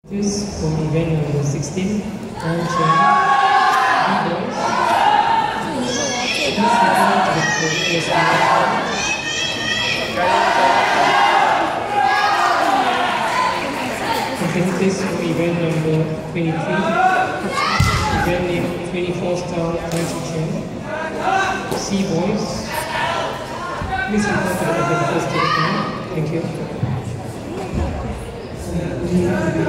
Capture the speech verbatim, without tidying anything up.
This for event number sixteen, Changquan C. B-boys. Please return to the previous level. Competitors for event number twenty-three, event name twenty-four star Taiji Chen. C-boys. Please return to the competitors to the front. Thank you.